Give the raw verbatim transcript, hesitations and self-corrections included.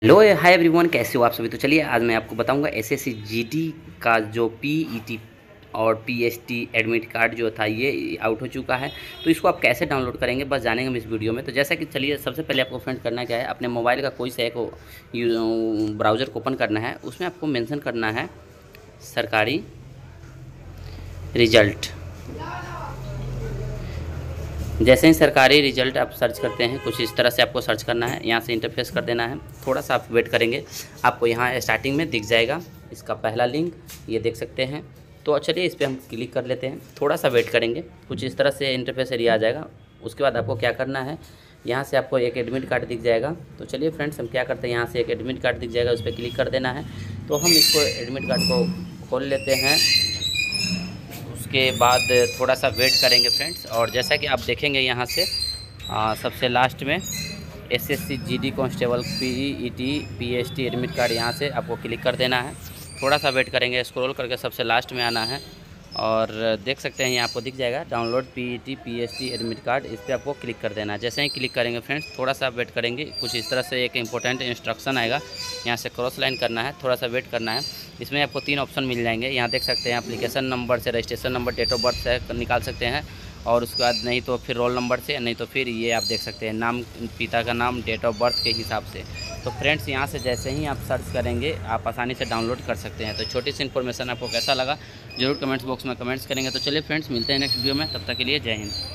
Hello hi everyone, कैसे हो आप सभी। तो चलिए आज मैं आपको बताऊंगा एसएससी जीडी का जो पीईटी और पीएसटी एडमिट कार्ड जो था ये आउट हो चुका है। तो इसको आप कैसे डाउनलोड करेंगे बस जानेंगे हम इस वीडियो में। तो जैसा कि चलिए सबसे पहले आपको फ्रेंड करना क्या है, अपने मोबाइल का कोई सा एक ब्राउज़र को ओपन करना है। उसमें आपको मेंशन करना है सरकारी रिजल्ट। जैसे ही सरकारी रिजल्ट आप सर्च करते हैं कुछ इस तरह से आपको सर्च करना है, यहाँ से इंटरफेस कर देना है। थोड़ा सा आप वेट करेंगे, आपको यहाँ स्टार्टिंग में दिख जाएगा इसका पहला लिंक, ये देख सकते हैं। तो चलिए इस पर हम क्लिक कर लेते हैं, थोड़ा सा वेट करेंगे, कुछ इस तरह से इंटरफेस एरिया आ जाएगा। उसके बाद आपको क्या करना है, यहाँ से आपको एक एडमिट कार्ड दिख जाएगा। तो चलिए फ्रेंड्स हम क्या करते हैं, यहाँ से एक एडमिट कार्ड दिख जाएगा, उस पर क्लिक कर देना है। तो हम इसको एडमिट कार्ड को खोल लेते हैं। उसके बाद थोड़ा सा वेट करेंगे फ्रेंड्स। और जैसा कि आप देखेंगे यहाँ से आ, सबसे लास्ट में SSC GD constable PET PST admit card, यहाँ से आपको क्लिक कर देना है। थोड़ा सा वेट करेंगे, स्क्रॉल करके सबसे लास्ट में आना है और देख सकते हैं यहाँ आपको दिख जाएगा download PET PST admit card, इस पर आपको क्लिक कर देना है। जैसे ही क्लिक करेंगे फ्रेंड्स थोड़ा सा वेट करेंगे, कुछ इस तरह से एक इंपॉर्टेंट इंस्ट्रक्शन आएगा, यहाँ से क्रॉस लाइन करना है, थोड़ा सा वेट करना है। इसमें आपको तीन ऑप्शन मिल जाएंगे, यहाँ देख सकते हैं एप्लीकेशन नंबर से, registration number, date of birth से निकाल सकते हैं, और उसके बाद नहीं तो फिर रोल नंबर से, नहीं तो फिर ये आप देख सकते हैं नाम, पिता का नाम, डेट ऑफ बर्थ के हिसाब से। तो फ्रेंड्स यहाँ से जैसे ही आप सर्च करेंगे आप आसानी से डाउनलोड कर सकते हैं। तो छोटी सी इन्फॉर्मेशन आपको कैसा लगा जरूर कमेंट्स बॉक्स में कमेंट्स करेंगे। तो चलिए फ्रेंड्स मिलते हैं नेक्स्ट वीडियो में, तब तक के लिए जय हिंद।